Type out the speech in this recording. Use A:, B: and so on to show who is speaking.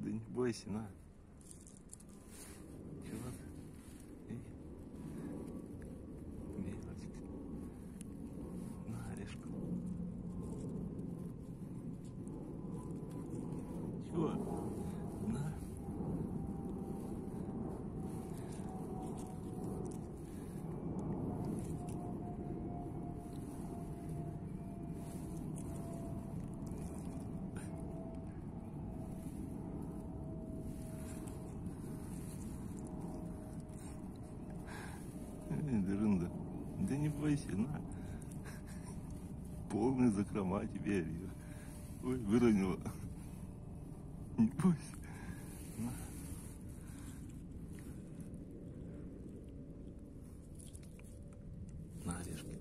A: Да не бойся, на. Чего ты? Эй. Милочка. На, орешку. Чего? На. Дырында. Да не бойся, на. Полные закрома тебе. Ой, выронила. Не бойся. На. На, орешки.